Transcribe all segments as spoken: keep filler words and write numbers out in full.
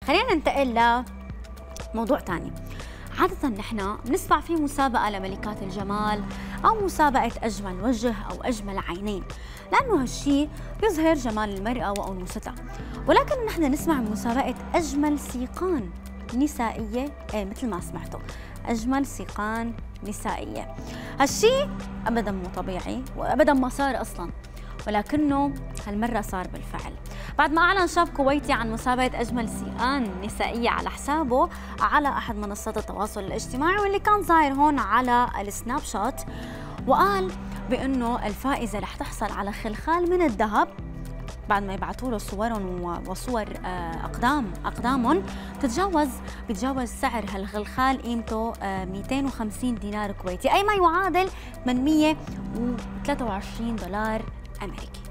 خلينا ننتقل لموضوع تاني. عادة نحن بنسمع في مسابقة لملكات الجمال أو مسابقة أجمل وجه أو أجمل عينين، لأنه هالشي بيظهر جمال المرأة وأنوثتها. ولكن نحن نسمع مسابقة أجمل سيقان نسائية، إيه مثل ما سمعتوا، أجمل سيقان نسائية. هالشي أبداً مو طبيعي وأبداً ما صار أصلاً، ولكنه هالمرة صار بالفعل بعد ما أعلن شاب كويتي عن مسابقة أجمل سيقان نسائية على حسابه على أحد منصات التواصل الاجتماعي، واللي كان ظاهر هون على السناب شات، وقال بأنه الفائزة رح تحصل على خلخال من الذهب بعد ما يبعثوا له صورهم وصور أقدام أقدامهم تتجاوز بتجاوز سعر هالخلخال قيمته مئتين وخمسين دينار كويتي، أي ما يعادل ثمانمئة وثلاثة وعشرين دولار أمريكي.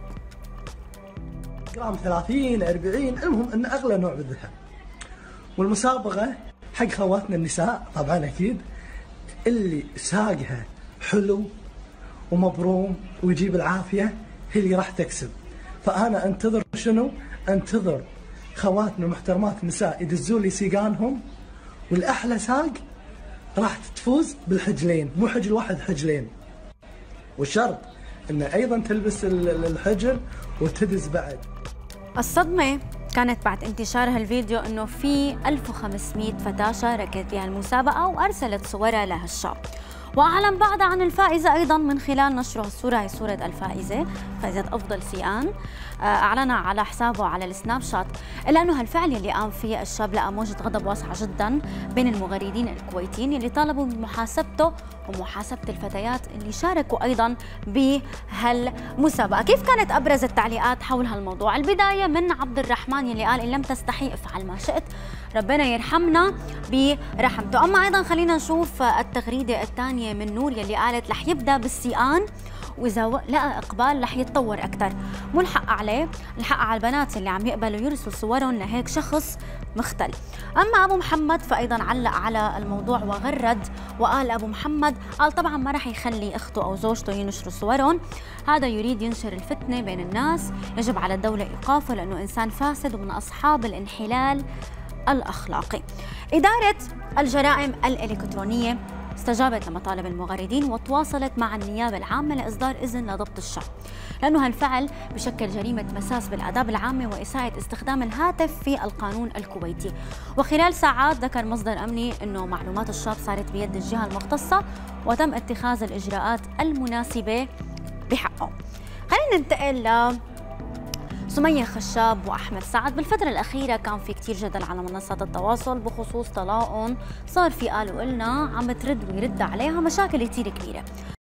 جرام ثلاثين أربعين، المهم انه اغلى نوع بالذهب. والمسابقه حق خواتنا النساء طبعا اكيد، اللي ساقها حلو ومبروم ويجيب العافيه هي اللي راح تكسب. فانا انتظر شنو؟ انتظر خواتنا محترمات النساء يدزوا لي سيقانهم، والاحلى ساق راح تفوز بالحجلين، مو حجل واحد، حجلين. والشرط انه ايضا تلبس الحجل وتدز بعد. الصدمة كانت بعد انتشار هالفيديو انه في ألف وخمسمئة فتاة شاركت بهالمسابقة وارسلت صورها لهالشاب، واعلن بعدها عن الفائزة ايضا من خلال نشره الصورة، هي صورة الفائزة، فائزة افضل سيقان، اعلنها على حسابه على السناب شات. الا انه هالفعل اللي قام فيه الشاب لقى موجة غضب واسعة جدا بين المغردين الكويتيين اللي طالبوا بمحاسبته ومحاسبة الفتيات اللي شاركوا ايضا بهالمسابقة. كيف كانت ابرز التعليقات حول هالموضوع؟ البداية من عبد الرحمن اللي قال: ان لم تستحي افعل ما شئت، ربنا يرحمنا برحمته. اما ايضا خلينا نشوف التغريدة الثانية من نور يلي قالت: رح يبدا بالسيقان واذا لقى اقبال رح يتطور اكثر، مو الحق عليه، الحق على البنات اللي عم يقبلوا يرسلوا صورهم لهيك شخص مختل. اما ابو محمد فايضا علق على الموضوع وغرد وقال: ابو محمد قال طبعا ما رح يخلي اخته او زوجته ينشروا صورهم، هذا يريد ينشر الفتنه بين الناس، يجب على الدوله ايقافه لانه انسان فاسد ومن اصحاب الانحلال الاخلاقي. اداره الجرائم الالكترونيه استجابت لمطالب المغردين وتواصلت مع النيابة العامة لإصدار إذن لضبط الشاب، لأنه هالفعل بشكل جريمة مساس بالآداب العامة وإساءة استخدام الهاتف في القانون الكويتي. وخلال ساعات ذكر مصدر أمني أنه معلومات الشاب صارت بيد الجهة المختصة وتم اتخاذ الإجراءات المناسبة بحقه. خلينا ننتقل ل سمية خشاب وأحمد سعد. بالفترة الأخيرة كان في كتير جدل على منصات التواصل بخصوص طلاقهم، صار في قالوا إلنا عم ترد ويرد عليها مشاكل كتير كبيرة.